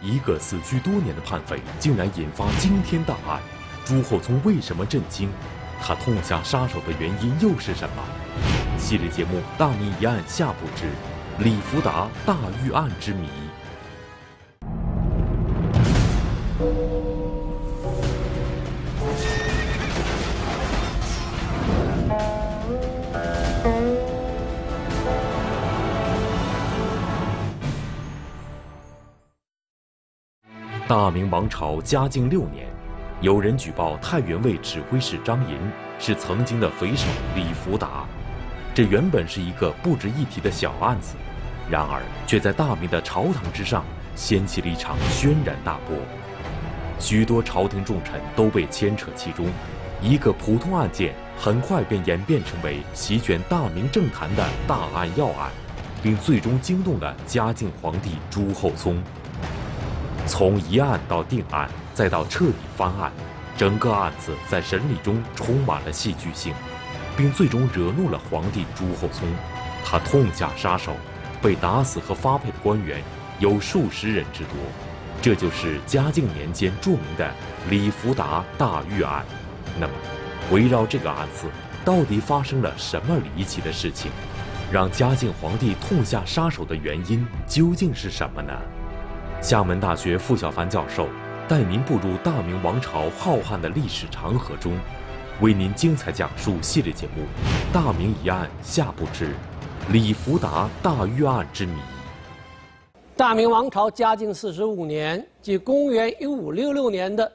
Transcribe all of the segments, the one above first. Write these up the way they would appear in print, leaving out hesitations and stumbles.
一个死去多年的叛匪，竟然引发惊天大案。朱厚熜为什么震惊？他痛下杀手的原因又是什么？系列节目《大明一案》下部之李福达大狱案之谜。大明王朝嘉靖6年，有人举报太原卫指挥使张寅是曾经的匪首李福达。这原本是一个不值一提的小案子，然而却在大明的朝堂之上掀起了一场轩然大波。许多朝廷重臣都被牵扯其中，一个普通案件很快便演变成为席卷大明政坛的大案要案，并最终惊动了嘉靖皇帝朱厚熜。从疑案到定案，再到彻底翻案，整个案子在审理中充满了戏剧性，并最终惹怒了皇帝朱厚熜。他痛下杀手，被打死和发配的官员有数十人之多。这就是嘉靖年间著名的李福达大狱案。那么，围绕这个案子，到底发生了什么离奇的事情？让嘉靖皇帝痛下杀手的原因究竟是什么呢？厦门大学傅小凡教授带您步入大明王朝浩瀚的历史长河中，为您精彩讲述系列节目《大明一案》下部之李福达大狱案之谜。 大明王朝嘉靖45年，即公元1566年的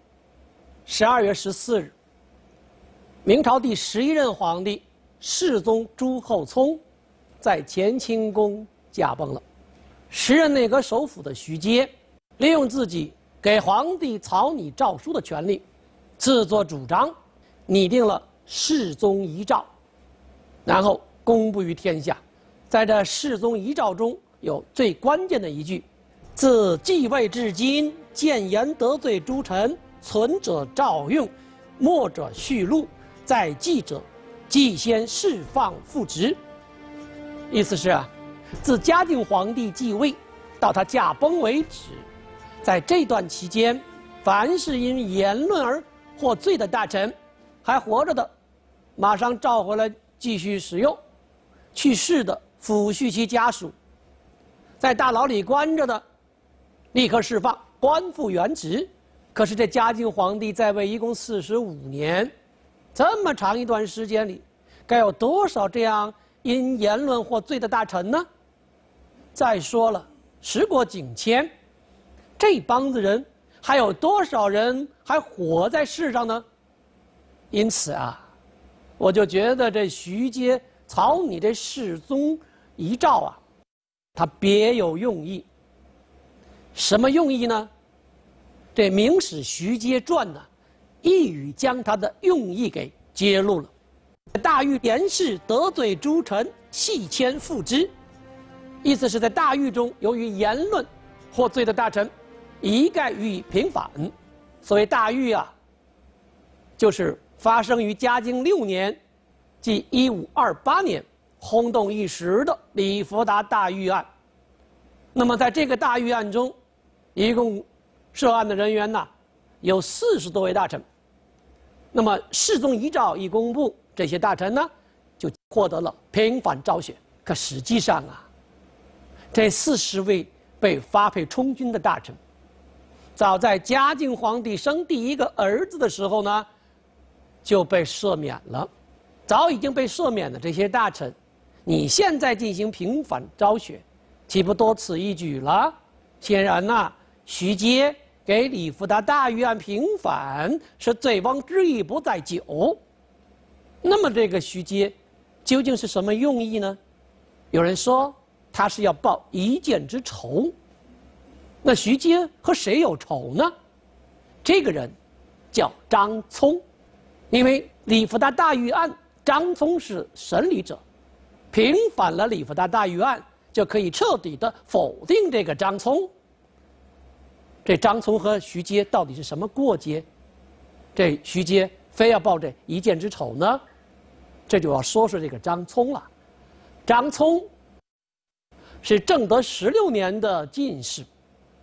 12月14日，明朝第11任皇帝世宗朱厚熜在乾清宫驾崩了。时任内阁首辅的徐阶，利用自己给皇帝草拟诏书的权利，自作主张，拟定了世宗遗诏，然后公布于天下。在这世宗遗诏中有最关键的一句：“自继位至今，谏言得罪诸臣，存者诏用，末者续录，在继者，即先释放复职。”意思是自嘉靖皇帝继位到他驾崩为止，在这段期间，凡是因言论而获罪的大臣，还活着的，马上召回来继续使用；去世的，抚恤其家属；在大牢里关着的，立刻释放，官复原职。可是这嘉靖皇帝在位一共45年，这么长一段时间里，该有多少这样因言论获罪的大臣呢？再说了，时过境迁，这帮子人还有多少人还活在世上呢？因此我就觉得这徐阶草拟这世宗遗诏他别有用意。什么用意呢？这《明史徐阶传》一语将他的用意给揭露了。大狱言事得罪诸臣，系迁复之。意思是在大狱中，由于言论获罪的大臣，一概予以平反。所谓大狱就是发生于嘉靖6年，即1528年，轰动一时的李福达大狱案。那么在这个大狱案中，一共涉案的人员有40多位大臣。那么世宗遗诏一公布，这些大臣就获得了平反昭雪。可实际上这40位被发配充军的大臣，早在嘉靖皇帝生第一个儿子的时候就被赦免了。早已经被赦免的这些大臣，你现在进行平反昭雪，岂不多此一举了？显然徐阶给李福达大狱案平反，是醉翁之意不在酒。那么这个徐阶究竟是什么用意呢？有人说他是要报一箭之仇。那徐阶和谁有仇呢？这个人叫张聪。因为李福达大狱案，张聪是审理者，平反了李福达大狱案，就可以彻底的否定这个张聪。这张聪和徐阶到底是什么过节？这徐阶非要报这一箭之仇呢？这就要说说这个张聪了。张聪是正德16年的进士，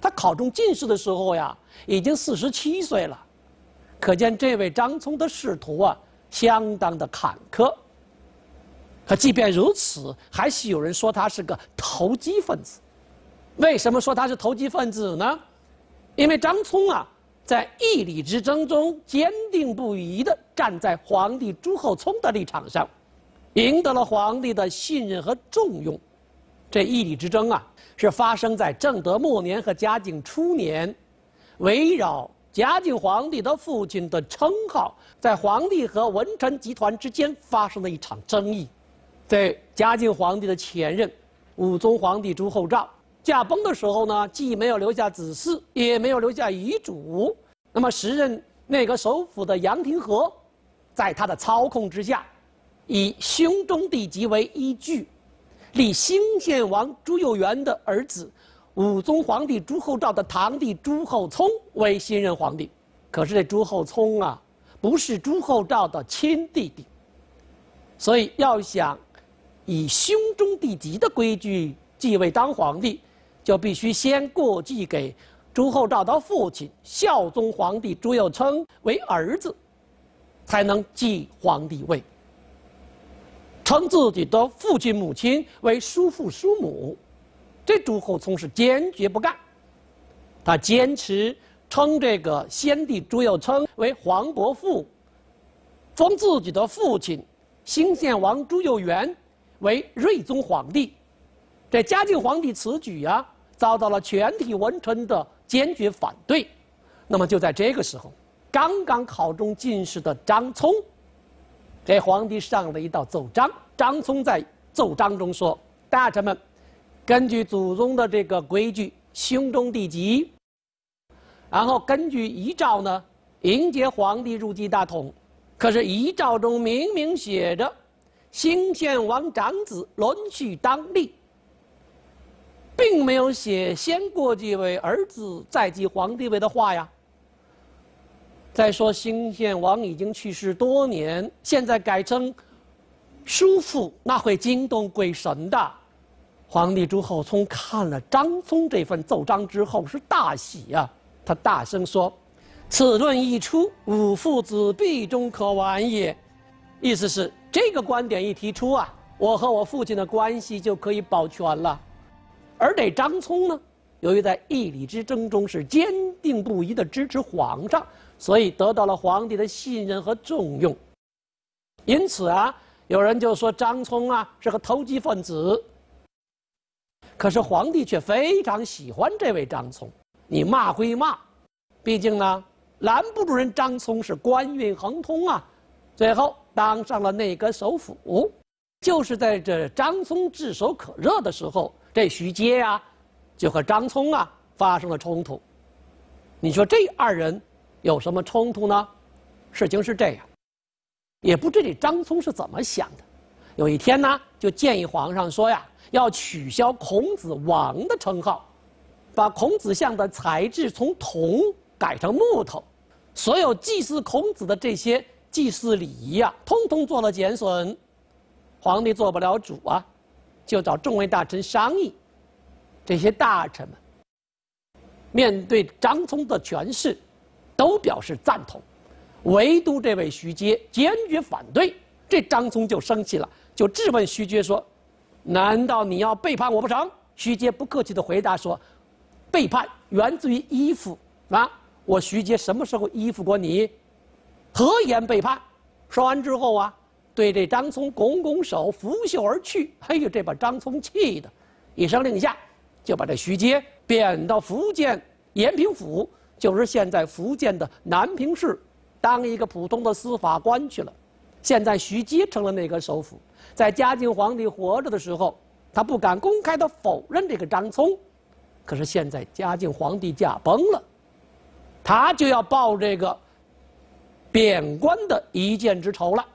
他考中进士的时候呀，已经47岁了，可见这位张聪的仕途啊，相当的坎坷。可即便如此，还是有人说他是个投机分子。为什么说他是投机分子呢？因为张聪啊，在义理之争中坚定不移地站在皇帝朱厚熜的立场上，赢得了皇帝的信任和重用。这义理之争啊，是发生在正德末年和嘉靖初年，围绕嘉靖皇帝的父亲的称号，在皇帝和文臣集团之间发生了一场争议。在嘉靖皇帝的前任武宗皇帝朱厚照驾崩的时候呢，既没有留下子嗣，也没有留下遗嘱。那么时任内阁首辅的杨廷和，在他的操控之下，以兄终弟及为依据，立兴献王朱佑元的儿子武宗皇帝朱厚照的堂弟朱厚熜为新任皇帝。可是这朱厚熜啊，不是朱厚照的亲弟弟，所以要想以兄终弟及的规矩继位当皇帝，就必须先过继给朱厚照的父亲孝宗皇帝朱佑樘为儿子，才能继皇帝位。称自己的父亲母亲为叔父叔母，这朱厚熜是坚决不干。他坚持称这个先帝朱佑樘为皇伯父，封自己的父亲兴献王朱佑元为睿宗皇帝。这嘉靖皇帝此举啊，遭到了全体文臣的坚决反对。那么就在这个时候，刚刚考中进士的张聪，这皇帝上了一道奏章。张聪在奏章中说：“大臣们，根据祖宗的这个规矩，兄终弟及，然后根据遗诏呢，迎接皇帝入继大统。可是遗诏中明明写着，兴献王长子轮序当立，并没有写先过继为儿子再继皇帝位的话呀。再说兴献王已经去世多年，现在改成叔父，那会惊动鬼神的。”皇帝朱厚熜看了张聪这份奏章之后是大喜呀，他大声说：“此论一出，吾父子必终可完也。”意思是这个观点一提出啊，我和我父亲的关系就可以保全了。而这张聪呢，由于在义理之争中是坚定不移地支持皇上，所以得到了皇帝的信任和重用。因此啊，有人就说张聪啊是个投机分子。可是皇帝却非常喜欢这位张聪，你骂归骂，毕竟呢，拦不住人张聪是官运亨通啊，最后当上了内阁首辅。就是在这张聪炙手可热的时候，这徐阶啊，就和张聪啊发生了冲突。你说这二人有什么冲突呢？事情是这样，也不知这张聪是怎么想的。有一天呢，就建议皇上说呀，要取消孔子王的称号，把孔子像的材质从铜改成木头，所有祭祀孔子的这些祭祀礼仪啊，通通做了减损。皇帝做不了主啊，就找众位大臣商议。这些大臣们面对张聪的权势，都表示赞同，唯独这位徐阶坚决反对。这张聪就生气了，就质问徐阶说：“难道你要背叛我不成？”徐阶不客气地回答说：“背叛源自于依附啊！我徐阶什么时候依附过你？何言背叛？”说完之后啊，对这张聪拱拱手，拂袖而去。哎呦，这把张聪气的，一声令下，就把这徐阶贬到福建延平府，就是现在福建的南平市，当一个普通的司法官去了。现在徐阶成了内阁首辅。在嘉靖皇帝活着的时候，他不敢公开地否认这个张聪，可是现在嘉靖皇帝驾崩了，他就要报这个贬官的一箭之仇了。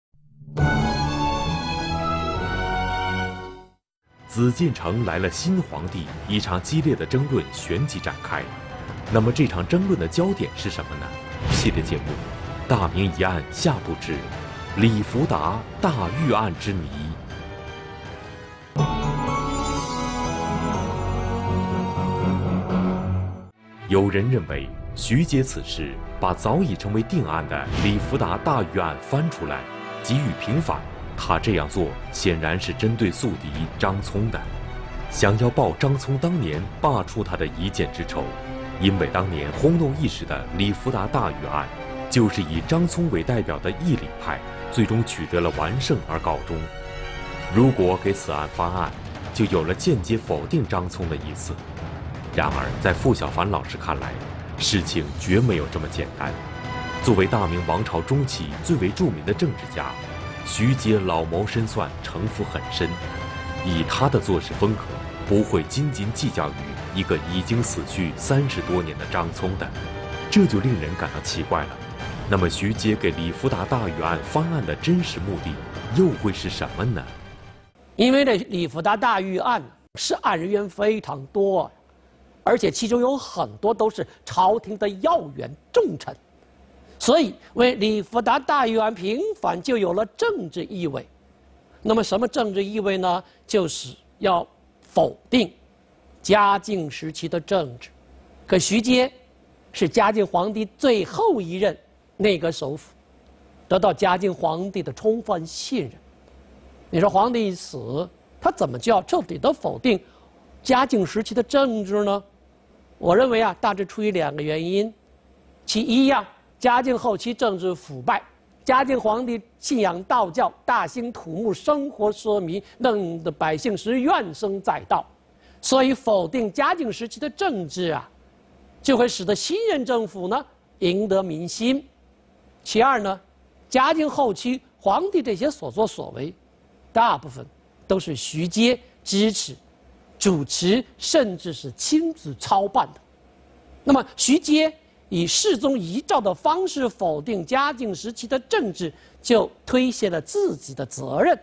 紫禁城来了新皇帝，一场激烈的争论旋即展开。那么这场争论的焦点是什么呢？系列节目《大明疑案》下部之李福达大狱案之谜。 有人认为，徐阶此事把早已成为定案的李福达大狱案翻出来，给予平反。他这样做显然是针对宿敌张聪的，想要报张聪当年罢黜他的一箭之仇。因为当年轰动一时的李福达大狱案，就是以张聪为代表的义理派最终取得了完胜而告终。如果给此案翻案，就有了间接否定张聪的意思。然而，在傅小凡老师看来，事情绝没有这么简单。作为大明王朝中期最为著名的政治家，徐阶老谋深算，城府很深。以他的做事风格，不会斤斤计较于一个已经死去30多年的张聪的，这就令人感到奇怪了。那么，徐阶给李福达大狱案翻案的真实目的，又会是什么呢？ 因为这李福达大狱案涉案人员非常多，而且其中有很多都是朝廷的要员重臣，所以为李福达大狱案平反就有了政治意味。那么什么政治意味呢？就是要否定嘉靖时期的政治。可徐阶是嘉靖皇帝最后一任内阁首辅，得到嘉靖皇帝的充分信任。你说皇帝一死，他怎么就要彻底的否定嘉靖时期的政治呢？我认为大致出于2个原因。其一嘉靖后期政治腐败，嘉靖皇帝信仰道教，大兴土木，生活奢靡，弄得百姓是怨声载道，所以否定嘉靖时期的政治就会使得新任政府呢赢得民心。其二呢，嘉靖后期皇帝这些所作所为，大部分都是徐阶支持、主持，甚至是亲自操办的。那么徐阶以世宗遗诏的方式否定嘉靖时期的政治，就推卸了自己的责任。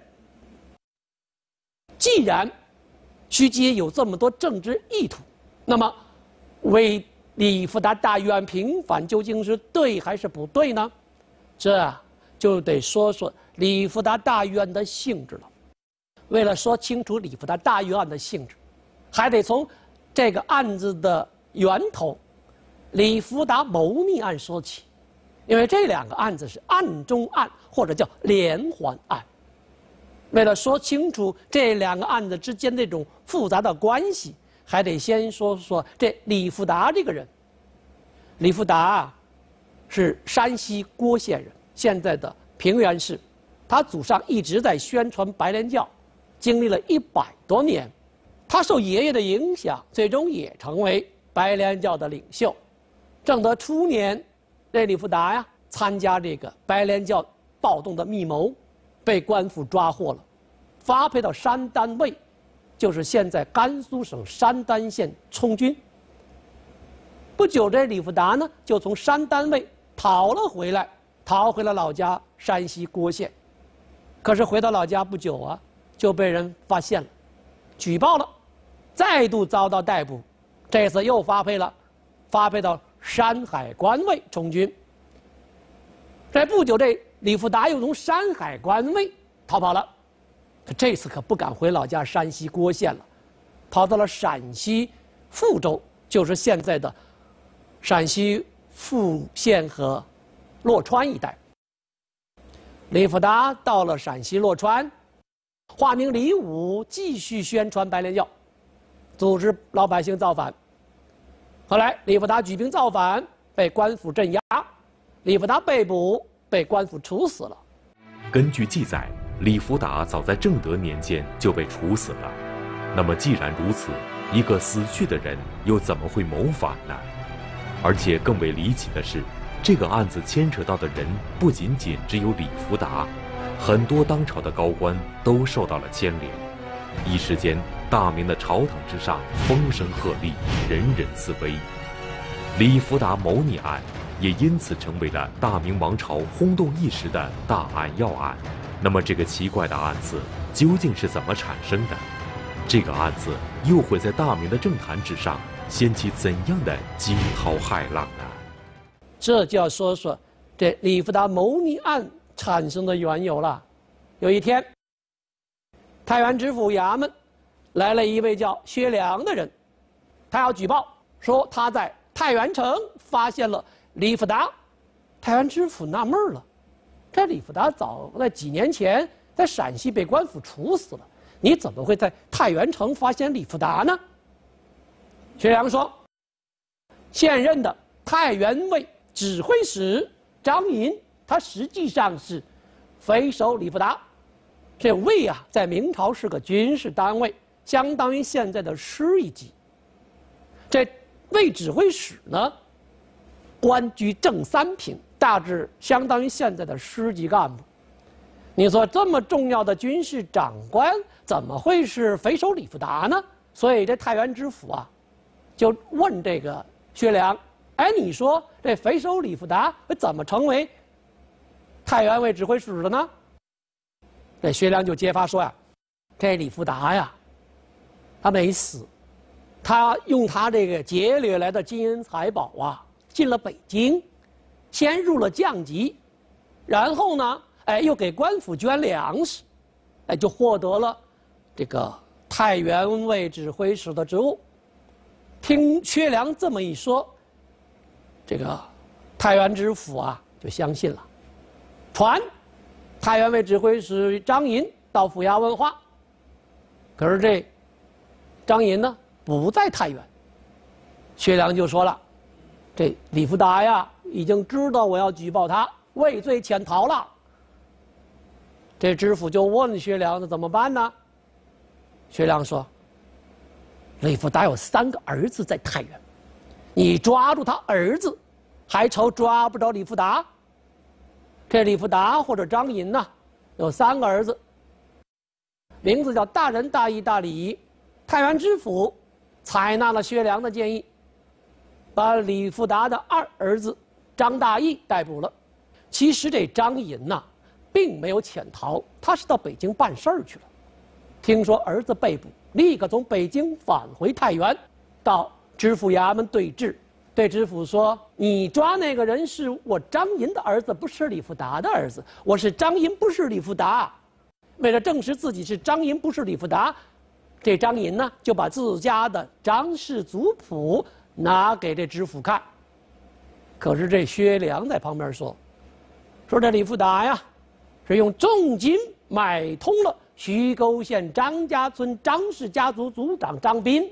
既然徐阶有这么多政治意图，那么为李福达大狱案平反究竟是对还是不对呢？这就得说说李福达大狱案的性质了。为了说清楚李福达大狱案的性质，还得从这个案子的源头李福达谋逆案说起，因为这2个案子是案中案，或者叫连环案。为了说清楚这2个案子之间这种复杂的关系，还得先说说这李福达这个人。李福达是山西郭县人，现在的平原市。他祖上一直在宣传白莲教，经历了100多年。他受爷爷的影响，最终也成为白莲教的领袖。正德初年，这李福达参加这个白莲教暴动的密谋，被官府抓获了，发配到山丹卫，就是现在甘肃省山丹县充军。不久，这李福达呢就从山丹卫逃回了老家山西郭县。可是回到老家不久就被人发现了，举报了，再度遭到逮捕。这次又发配到山海关卫充军。这不久，这李福达又从山海关卫逃跑了。可这次可不敢回老家山西郭县了，跑到了陕西富州，就是现在的陕西富县和洛川一带。李福达到了陕西洛川，化名李武，继续宣传白莲教，组织老百姓造反。后来李福达举兵造反，被官府镇压，李福达被捕，被官府处死了。 根据记载，李福达早在正德年间就被处死了。那么既然如此，一个死去的人又怎么会谋反呢？而且更为离奇的是，这个案子牵扯到的人不仅仅只有李福达，很多当朝的高官都受到了牵连。一时间，大明的朝堂之上风声鹤唳，人人自危。李福达谋逆案也因此成为了大明王朝轰动一时的大案要案。那么这个奇怪的案子究竟是怎么产生的？这个案子又会在大明的政坛之上掀起怎样的惊涛骇浪呢？ 这就要说说这李福达谋逆案产生的缘由了。有一天，太原知府衙门来了一位叫薛良的人，他要举报说他在太太原城发现了李福达。太原知府纳闷了，这李福达早在几年前在陕西被官府处死了，你怎么会在太原城发现李福达呢？薛良说，现任的太原卫指挥使张寅，他实际上是匪首李福达。这卫啊，在明朝是个军事单位，相当于现在的师一级。这卫指挥使呢，官居正三品，大致相当于现在的师级干部。你说这么重要的军事长官，怎么会是匪首李福达呢？所以这太原知府啊，就问这个薛良：“哎，你说这匪首李福达怎么成为太原卫指挥使的呢？”这薛良就揭发说呀：“这李福达呀，他没死，他用他这个劫掠来的金银财宝啊，进了北京，先入了降级，然后呢，又给官府捐粮食，就获得了这个太原卫指挥使的职务。”听薛良这么一说，这个太原知府啊就相信了，传太原卫指挥使张寅到府衙问话。可是这张寅呢不在太原，薛良就说了，这李福达呀已经知道我要举报他，畏罪潜逃了。这知府就问薛良，那怎么办呢？薛良说，李福达有3个儿子在太原，你抓住他儿子，还愁抓不着李福达？这李福达或者张寅呢，有3个儿子，名字叫大仁、大义、大礼。太原知府采纳了薛良的建议，把李福达的2儿子张大义逮捕了。其实这张寅呐，并没有潜逃，他是到北京办事儿去了。听说儿子被捕，立刻从北京返回太原，到知府衙门对质。对知府说：“你抓那个人是我张寅的儿子，不是李福达的儿子。我是张寅，不是李福达。”为了证实自己是张寅，不是李福达，这张寅呢就把自家的张氏族谱拿给这知府看。可是这薛良在旁边说这李福达呀，是用重金买通了徐沟县张家村张氏家族族长张斌，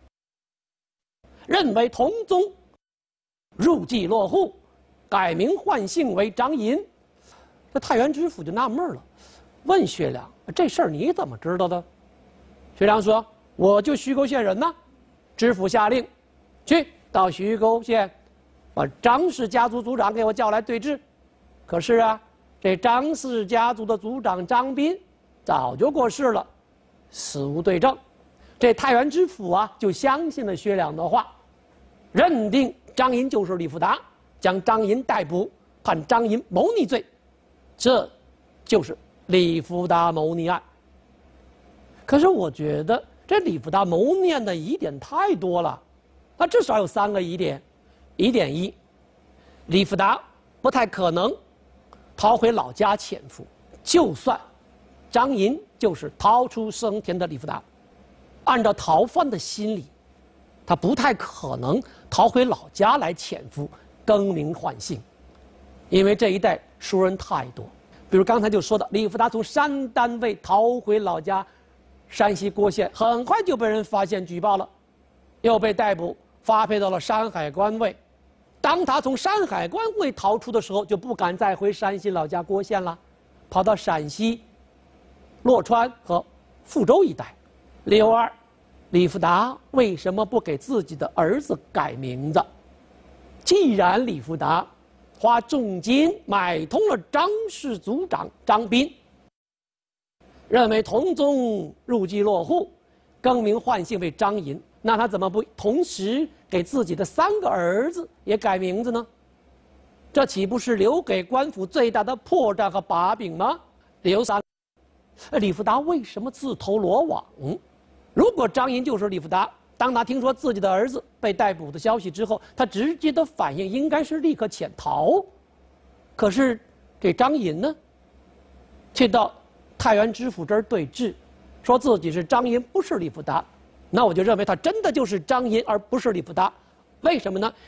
认为同宗，入籍落户，改名换姓为张寅。这太原知府就纳闷了，问薛良：“这事儿你怎么知道的？”薛良说：“我就徐沟县人呐。”知府下令，去到徐沟县，把张氏家族族长给我叫来对质。可是啊，这张氏家族的族长张斌早就过世了，死无对证。这太原知府啊，就相信了薛良的话，认定张寅就是李福达，将张寅逮捕，判张寅谋逆罪。这就是李福达谋逆案。可是我觉得这李福达谋逆案的疑点太多了，他至少有3个疑点。疑点1，李福达不太可能逃回老家潜伏，就算张寅就是逃出生天的李福达，按照逃犯的心理，他不太可能逃回老家来潜伏更名换姓，因为这一带熟人太多。比如刚才就说的，李福达从山单位逃回老家山西郭县，很快就被人发现举报了，又被逮捕发配到了山海关卫。当他从山海关卫逃出的时候，就不敢再回山西老家郭县了，跑到陕西洛川和富州一带。理由2，李福达为什么不给自己的儿子改名字？既然李福达花重金买通了张氏族长张斌，认为同宗，入籍落户，更名换姓为张寅，那他怎么不同时给自己的3个儿子也改名字呢？这岂不是留给官府最大的破绽和把柄吗？理由3，李福达为什么自投罗网？如果张寅就是李福达，当他听说自己的儿子被逮捕的消息之后，他直接的反应应该是立刻潜逃。可是这张寅呢，却到太原知府这儿对质，说自己是张寅，不是李福达。那我就认为他真的就是张寅，而不是李福达。为什么呢？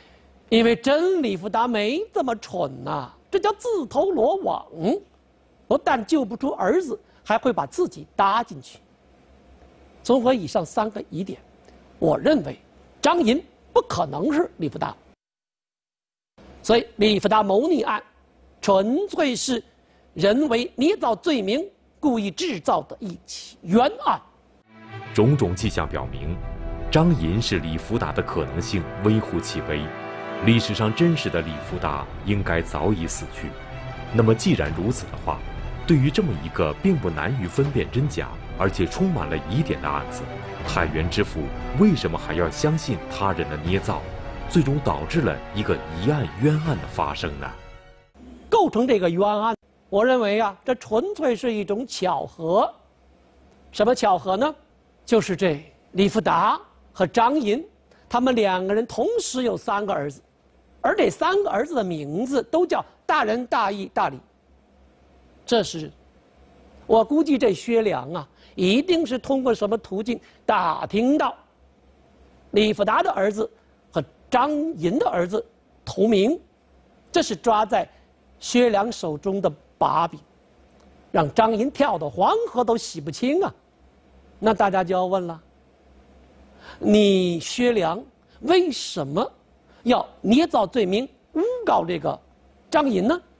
因为真李福达没这么蠢呐，这叫自投罗网，不但救不出儿子，还会把自己搭进去。综合以上3个疑点，我认为张银不可能是李福达，所以李福达谋逆案纯粹是人为捏造罪名、故意制造的一起冤案。 种种迹象表明，张银是李福达的可能性微乎其微。历史上真实的李福达应该早已死去。那么既然如此的话，对于这么一个并不难于分辨真假，而且充满了疑点的案子，太原知府为什么还要相信他人的捏造，最终导致了一个疑案冤案的发生呢？ 构成这个冤案，我认为啊，这纯粹是一种巧合。什么巧合呢？就是这李福达和张银，他们2个人同时有3个儿子，而这3个儿子的名字都叫大仁、大义、大礼。这是我估计这薛良啊，一定是通过什么途径打听到李福达的儿子和张银的儿子同名，这是抓在薛良手中的把柄，让张银跳到黄河都洗不清啊。那大家就要问了，你薛良为什么要捏造罪名诬告这个张银呢？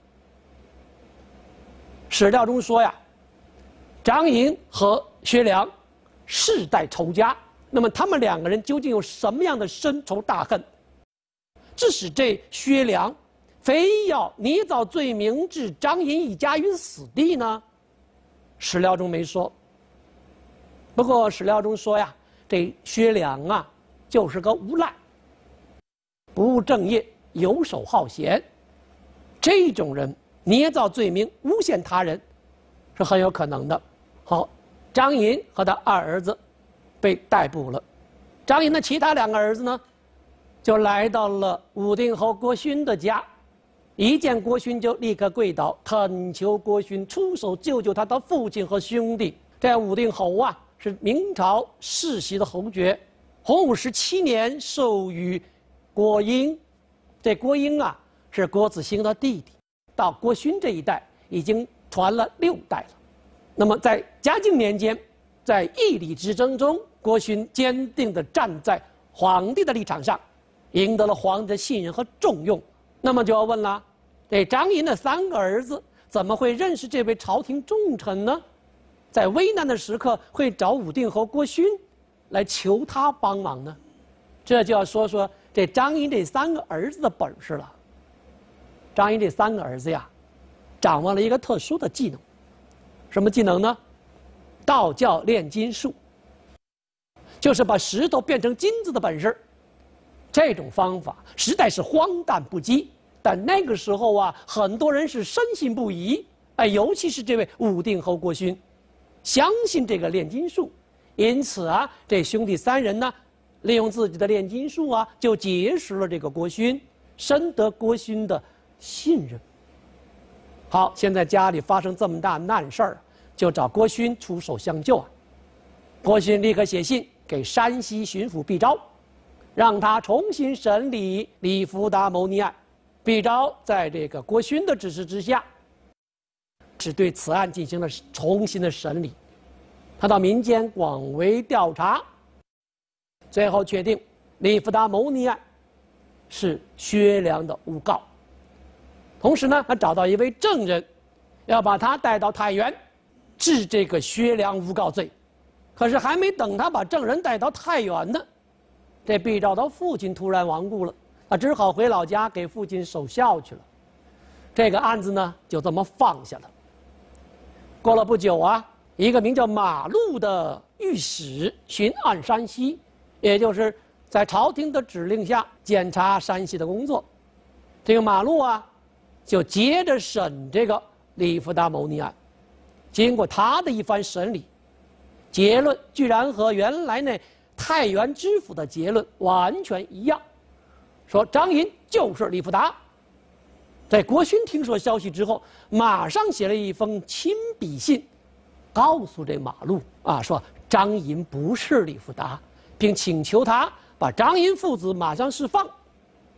史料中说呀，张银和薛良世代仇家，那么他们2个人究竟有什么样的深仇大恨，致使这薛良非要捏造罪名置张银一家于死地呢？史料中没说。不过史料中说呀，这薛良啊就是个无赖，不务正业，游手好闲，这种人捏造罪名诬陷他人是很有可能的。好，张银和他2儿子被逮捕了，张银的其他2个儿子呢，就来到了武定侯郭勋的家，一见郭勋就立刻跪倒，恳求郭勋出手救救他的父亲和兄弟。这武定侯啊，是明朝世袭的侯爵，洪武17年授予郭英。这郭英啊，是郭子兴的弟弟，到郭勋这一代已经传了6代了。那么在嘉靖年间，在义理之争中，郭勋坚定地站在皇帝的立场上，赢得了皇帝的信任和重用。那么就要问了，这张银的3个儿子怎么会认识这位朝廷重臣呢？在危难的时刻会找武定侯郭勋来求他帮忙呢？这就要说说这张银这3个儿子的本事了。张银这3个儿子呀，掌握了一个特殊的技能。什么技能呢？道教炼金术，就是把石头变成金子的本事。这种方法实在是荒诞不羁，但那个时候啊，很多人是深信不疑。尤其是这位武定侯郭勋，相信这个炼金术，因此啊，这兄弟3人呢，利用自己的炼金术啊，就结识了这个郭勋，深得郭勋的信任。好，现在家里发生这么大难事儿，就找郭勋出手相救啊。郭勋立刻写信给山西巡抚毕昭，让他重新审理李福达谋逆案。毕昭在这个郭勋的指示之下，只对此案进行了重新的审理。他到民间广为调查，最后确定李福达谋逆案是薛良的诬告。同时呢，他找到一位证人，要把他带到太原，治这个薛良诬告罪。可是还没等他把证人带到太原呢，这毕昭的父亲突然亡故了，他只好回老家给父亲守孝去了。这个案子呢，就这么放下了。过了不久啊，一个名叫马路的御史巡按山西，也就是在朝廷的指令下检查山西的工作。这个马路啊，就接着审这个李福达谋逆案。经过他的一番审理，结论居然和原来那太原知府的结论完全一样，说张银就是李福达。在郭勋听说消息之后，马上写了一封亲笔信，告诉这马路啊，说张银不是李福达，并请求他把张银父子马上释放。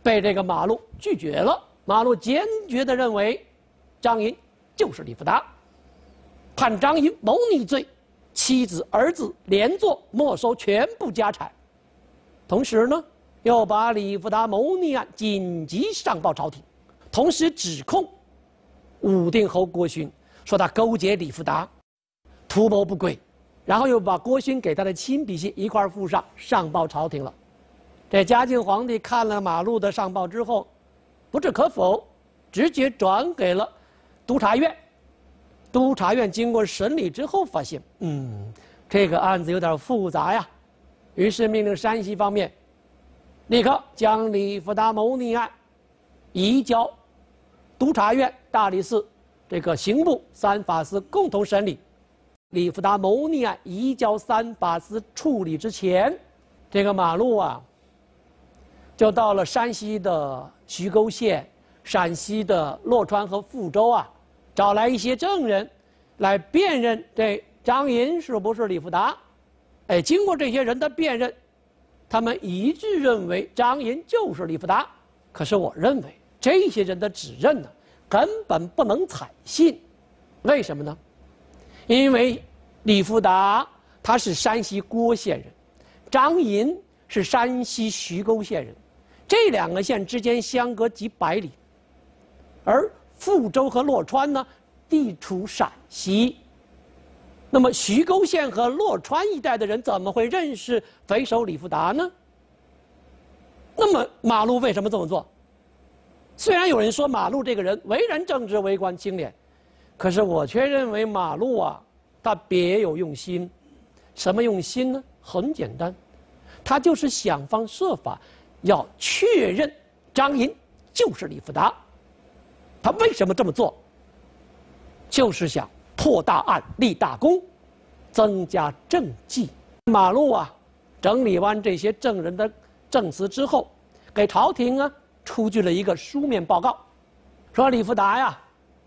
被这个马陆拒绝了。马陆坚决地认为，张寅就是李福达，判张寅谋逆罪，妻子儿子连坐，没收全部家产。同时呢，又把李福达谋逆案紧急上报朝廷，同时指控武定侯郭勋说他勾结李福达，图谋不轨，然后又把郭勋给他的亲笔信一块附上报朝廷了。这嘉靖皇帝看了马陆的上报之后，不置可否，直接转给了督察院。督察院经过审理之后发现，这个案子有点复杂呀，于是命令山西方面立刻将李福达谋逆案移交督察院、大理寺这个刑部三法司共同审理。李福达谋逆案移交三法司处理之前，这个马陆啊，就到了山西的徐沟县、陕西的洛川和富州啊，找来一些证人来辨认这张寅是不是李福达。经过这些人的辨认，他们一致认为张寅就是李福达。可是我认为这些人的指认呢，根本不能采信。为什么呢？因为李福达他是山西郭县人，张寅是山西徐沟县人，这两个县之间相隔几百里，而富州和洛川呢，地处陕西。那么徐沟县和洛川一带的人怎么会认识匪首李福达呢？那么马陆为什么这么做？虽然有人说马陆这个人为人正直、为官清廉，可是我却认为马陆啊，他别有用心。什么用心呢？很简单，他就是想方设法要确认张寅就是李福达。他为什么这么做？就是想破大案、立大功，增加政绩。马陆啊，整理完这些证人的证词之后，给朝廷啊出具了一个书面报告，说李福达呀，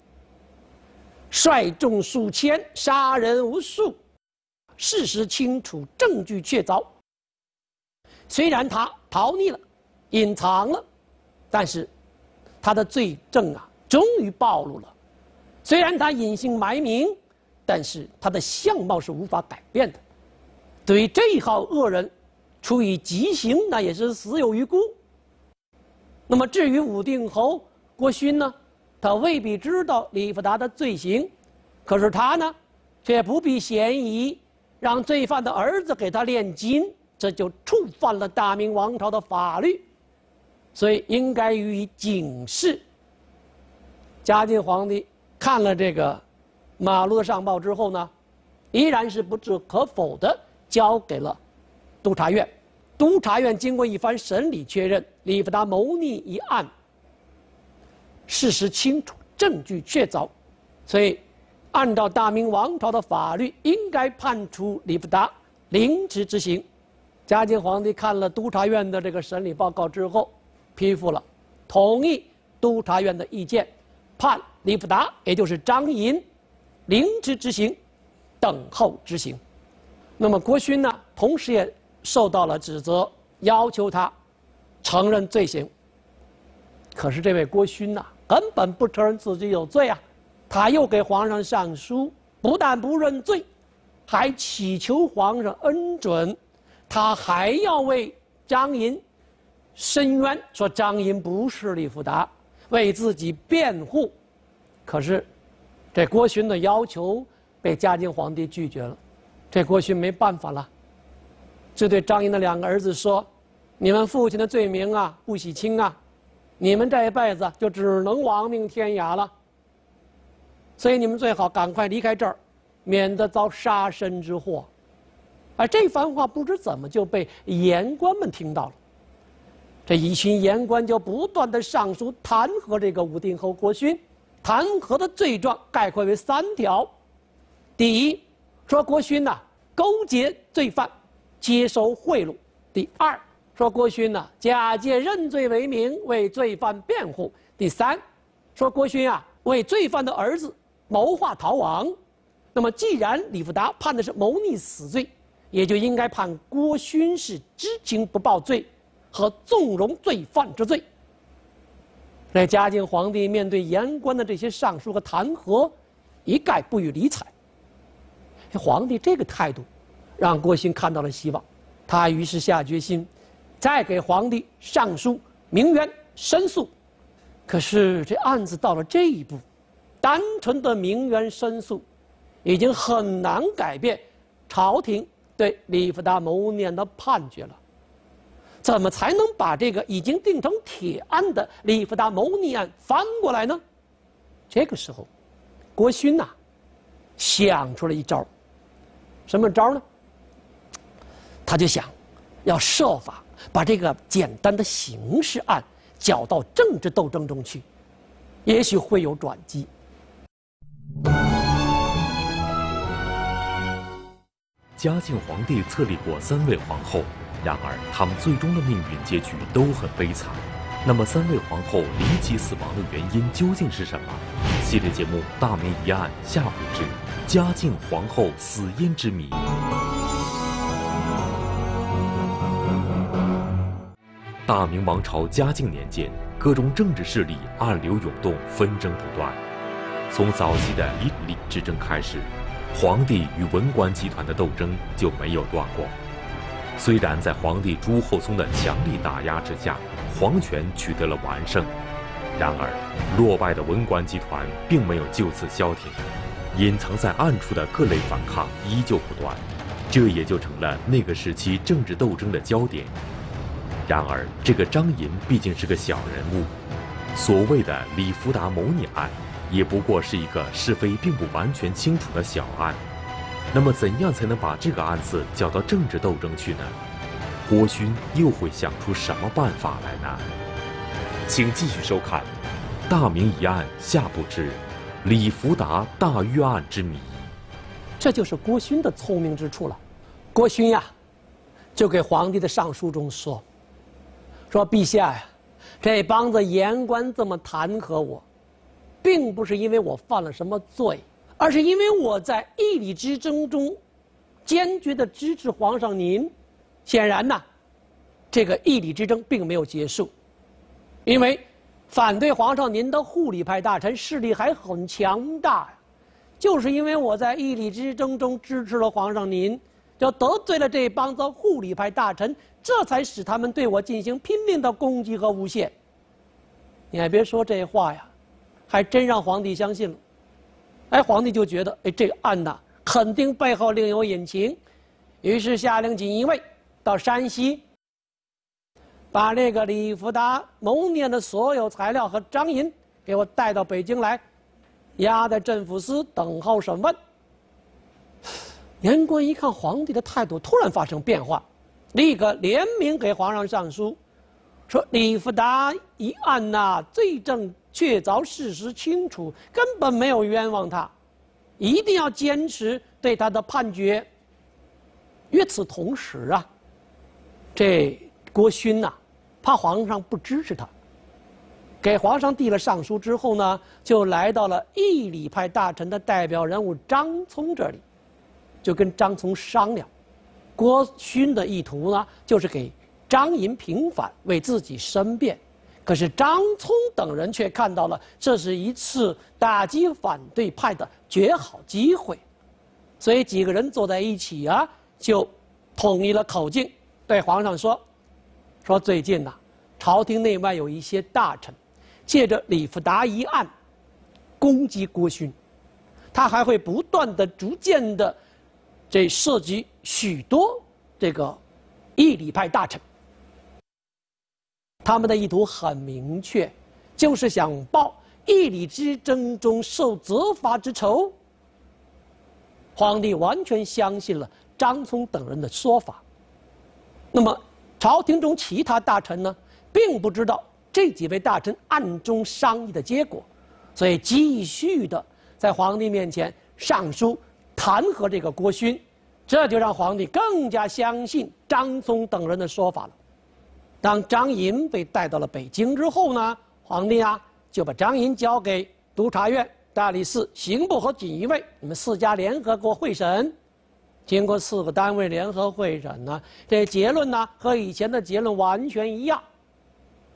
率众数千，杀人无数，事实清楚，证据确凿。虽然他逃匿了，隐藏了，但是他的罪证啊，终于暴露了。虽然他隐姓埋名，但是他的相貌是无法改变的。对于这一号恶人，处以极刑，那也是死有余辜。那么至于武定侯郭勋呢，他未必知道李福达的罪行，可是他呢，却不避嫌疑，让罪犯的儿子给他炼金，这就触犯了大明王朝的法律，所以应该予以警示。嘉靖皇帝看了这个马陆的上报之后呢，依然是不置可否的交给了督察院。督察院经过一番审理，确认李福达谋逆一案事实清楚，证据确凿，所以按照大明王朝的法律，应该判处李福达凌迟执行。嘉靖皇帝看了督察院的这个审理报告之后，批复了，同意督察院的意见，判李福达，也就是张寅，凌迟执行，等候执行。那么郭勋呢，同时也受到了指责，要求他承认罪行。可是这位郭勋呐，根本不承认自己有罪啊！他又给皇上上书，不但不认罪，还祈求皇上恩准。他还要为张寅申冤，说张寅不是李福达，为自己辩护。可是这郭勋的要求被嘉靖皇帝拒绝了，这郭勋没办法了，就对张寅的两个儿子说：“你们父亲的罪名啊，不洗清啊，你们这一辈子就只能亡命天涯了。所以你们最好赶快离开这儿，免得遭杀身之祸。”而这番话不知怎么就被言官们听到了，这一群言官就不断的上书弹劾这个武定侯郭勋。弹劾的罪状概括为3条：第一，说郭勋呐勾结罪犯，接收贿赂；第二，说郭勋呐假借认罪为名为罪犯辩护；第三，说郭勋啊为罪犯的儿子谋划逃亡。那么既然李福达判的是谋逆死罪，也就应该判郭勋是知情不报罪和纵容罪犯之罪。 这嘉靖皇帝面对言官的这些上书和弹劾，一概不予理睬。皇帝这个态度，让郭勋看到了希望，他于是下决心，再给皇帝上书鸣冤申诉。可是这案子到了这一步，单纯的鸣冤申诉，已经很难改变朝廷对李福达谋逆案的判决了。怎么才能把这个已经定成铁案的李福达谋逆案翻过来呢？这个时候，郭勋呐，想出了一招。什么招呢？他就想，要设法把这个简单的刑事案搅到政治斗争中去，也许会有转机。 嘉靖皇帝册立过3位皇后，然而他们最终的命运结局都很悲惨。那么3位皇后离奇死亡的原因究竟是什么？系列节目《大明疑案》下部之嘉靖皇后死因之谜。大明王朝嘉靖年间，各种政治势力暗流涌动，纷争不断。从早期的以礼之争开始，皇帝与文官集团的斗争就没有断过。虽然在皇帝朱厚熜的强力打压之下，皇权取得了完胜，然而落败的文官集团并没有就此消停，隐藏在暗处的各类反抗依旧不断，这也就成了那个时期政治斗争的焦点。然而，这个张寅毕竟是个小人物，所谓的李福达谋逆案，也不过是一个是非并不完全清楚的小案。那么，怎样才能把这个案子搅到政治斗争去呢？郭勋又会想出什么办法来呢？请继续收看《大明疑案》下部之李福达大狱案之谜。 这就是郭勋的聪明之处了。郭勋呀，就给皇帝的上书中说陛下呀，这帮子言官这么弹劾我，并不是因为我犯了什么罪，而是因为我在义理之争中坚决地支持皇上您。显然呐，这个义理之争并没有结束，因为反对皇上您的护理派大臣势力还很强大呀。就是因为我在义理之争中支持了皇上您，就得罪了这帮子护理派大臣，这才使他们对我进行拼命的攻击和诬陷。你还别说，这话呀，还真让皇帝相信了。皇帝就觉得，这个案呐，肯定背后另有隐情，于是下令锦衣卫到山西，把这个李福达谋逆案的所有材料和张寅给我带到北京来，押在镇抚司等候审问。言官一看皇帝的态度突然发生变化，立刻联名给皇上上书，说李福达一案呐，罪证确凿，事实清楚，根本没有冤枉他，一定要坚持对他的判决。与此同时啊，这郭勋呐，怕皇上不支持他，给皇上递了上书之后呢，就来到了义理派大臣的代表人物张聪这里，就跟张聪商量。郭勋的意图呢，就是给张寅平反，为自己申辩。可是张聪等人却看到了这是一次打击反对派的绝好机会，所以几个人坐在一起啊，就统一了口径，对皇上说最近呐，朝廷内外有一些大臣借着李福达一案攻击郭勋，他还会不断的、逐渐的涉及许多这个义理派大臣。他们的意图很明确，就是想报义理之争中受责罚之仇。皇帝完全相信了张聪等人的说法。那么朝廷中其他大臣呢，并不知道这几位大臣暗中商议的结果，所以继续的在皇帝面前上书弹劾这个郭勋，这就让皇帝更加相信张聪等人的说法了。当张寅被带到了北京之后呢，皇帝啊就把张寅交给督察院、大理寺、刑部和锦衣卫，你们4家联合过会审。经过4个单位联合会审呢，这结论呢和以前的结论完全一样，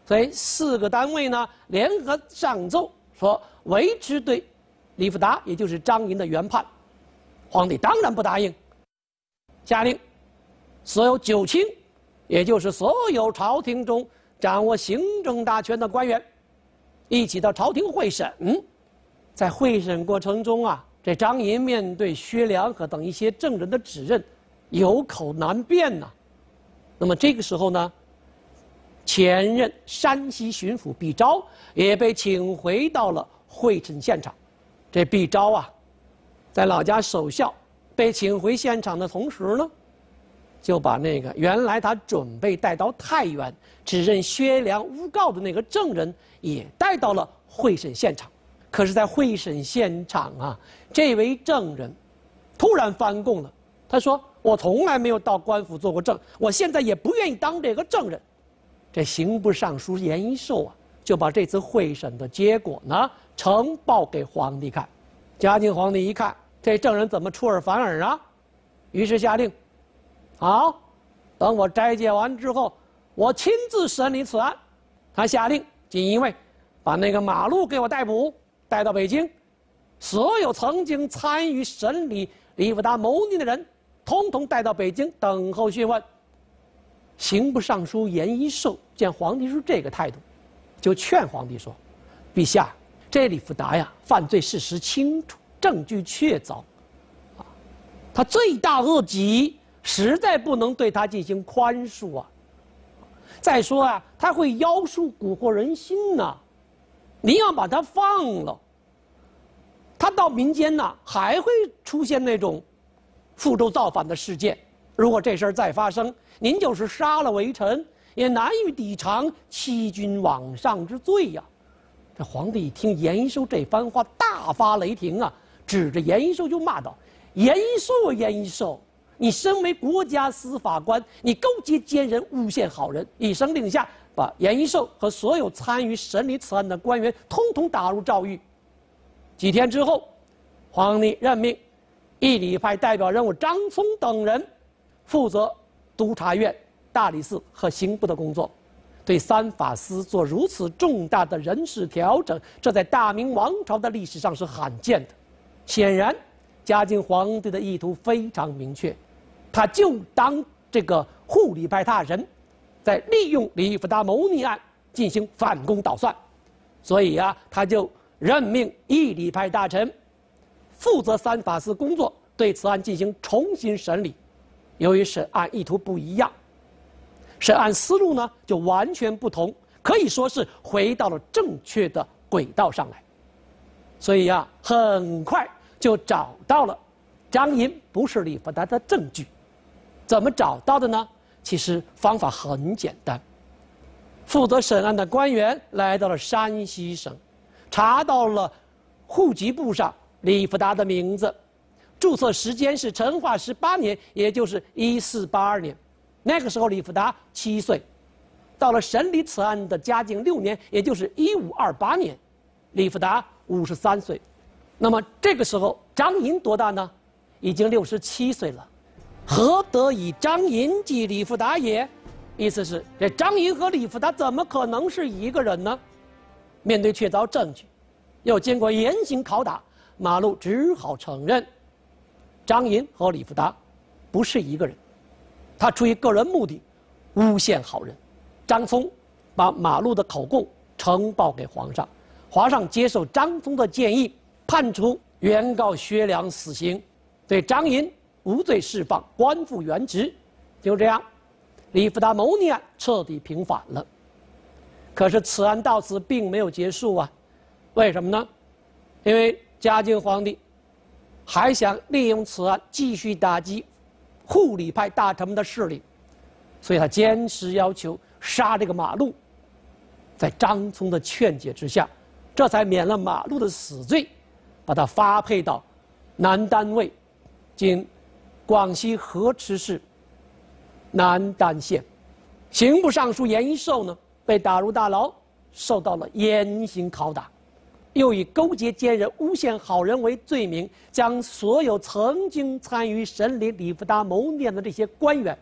所以4个单位呢联合上奏说维持对李福达，也就是张寅的原判。皇帝当然不答应，下令所有九卿，也就是所有朝廷中掌握行政大权的官员，一起到朝廷会审。在会审过程中啊，这张寅面对薛良和等一些证人的指认，有口难辩呐。那么这个时候呢，前任山西巡抚毕昭也被请回到了会审现场。这毕昭啊，在老家守孝，被请回现场的同时呢，就把那个原来他准备带到太原指认薛良诬告的那个证人也带到了会审现场。可是，在会审现场啊，这位证人突然翻供了。他说：“我从来没有到官府做过证，我现在也不愿意当这个证人。”这刑部尚书严一寿啊，就把这次会审的结果呢呈报给皇帝看。嘉靖皇帝一看，这证人怎么出尔反尔啊？于是下令：好，等我斋戒完之后，我亲自审理此案。他下令，锦衣卫把那个马路给我逮捕，带到北京。所有曾经参与审理李福达谋逆的人，统统带到北京等候讯问。刑部尚书严一寿见皇帝是这个态度，就劝皇帝说：“陛下，这李福达呀，犯罪事实清楚，证据确凿，他罪大恶极，实在不能对他进行宽恕啊。再说啊，他会妖术蛊惑人心呐，您要把他放了，他到民间呐还会出现那种复州造反的事件。如果这事儿再发生，您就是杀了微臣，也难以抵偿欺君罔上之罪呀。”这皇帝一听严一寿这番话，大发雷霆啊，指着严一寿就骂道：“严一寿，严一寿，你身为国家司法官，你勾结奸人，诬陷好人！”一声令下，把严一寿和所有参与审理此案的官员通通打入诏狱。几天之后，皇帝任命义理派代表人物张聪等人负责督察院、大理寺和刑部的工作，对三法司做如此重大的人事调整，这在大明王朝的历史上是罕见的。显然，嘉靖皇帝的意图非常明确，他就当这个护理派大臣在利用李福达谋逆案进行反攻倒算，所以啊，他就任命义理派大臣负责三法司工作，对此案进行重新审理。由于审案意图不一样，审案思路呢就完全不同，可以说是回到了正确的轨道上来。所以啊，很快就找到了张寅不是李福达的证据。怎么找到的呢？其实方法很简单。负责审案的官员来到了山西省，查到了户籍簿上李福达的名字，注册时间是成化18年，也就是1482年。那个时候李福达7岁。到了审理此案的嘉靖6年，也就是1528年，李福达53岁。那么这个时候张寅多大呢？已经67岁了。何得以张寅继李福达也？意思是这张寅和李福达怎么可能是一个人呢？面对确凿证据，又经过严刑拷打，马路只好承认张寅和李福达不是一个人。他出于个人目的，诬陷好人。张聪把马路的口供呈报给皇上，皇上接受张聪的建议，判处原告薛良死刑，对张寅无罪释放，官复原职。就这样，李福达谋逆案彻底平反了。可是此案到此并没有结束啊，为什么呢？因为嘉靖皇帝还想利用此案继续打击护理派大臣们的势力，所以他坚持要求杀这个马路。在张聪的劝解之下，这才免了马路的死罪，把他发配到南丹卫，今广西河池市南丹县。刑部尚书严一寿呢，被打入大牢，受到了严刑拷打，又以勾结奸人、诬陷好人为罪名，将所有曾经参与审理李福达谋逆案的这些官员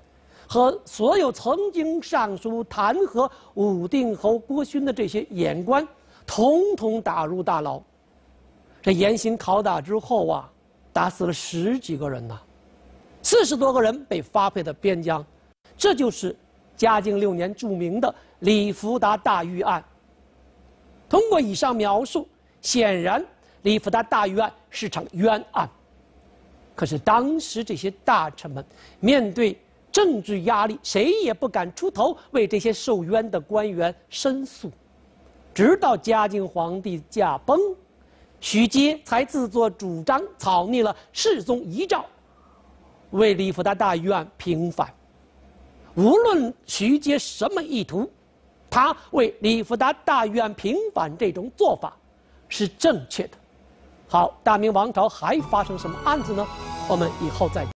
和所有曾经上书弹劾武定侯郭勋的这些言官，统统打入大牢。这严刑拷打之后啊，打死了10几个人呐，40多个人被发配到边疆。这就是嘉靖6年著名的李福达大狱案。通过以上描述，显然李福达大狱案是场冤案。可是当时这些大臣们面对政治压力，谁也不敢出头为这些受冤的官员申诉。直到嘉靖皇帝驾崩，许阶才自作主张草拟了世宗遗诏，为李福达大狱案平反。无论许阶什么意图，他为李福达大狱案平反这种做法是正确的。好，大明王朝还发生什么案子呢？我们以后再讲。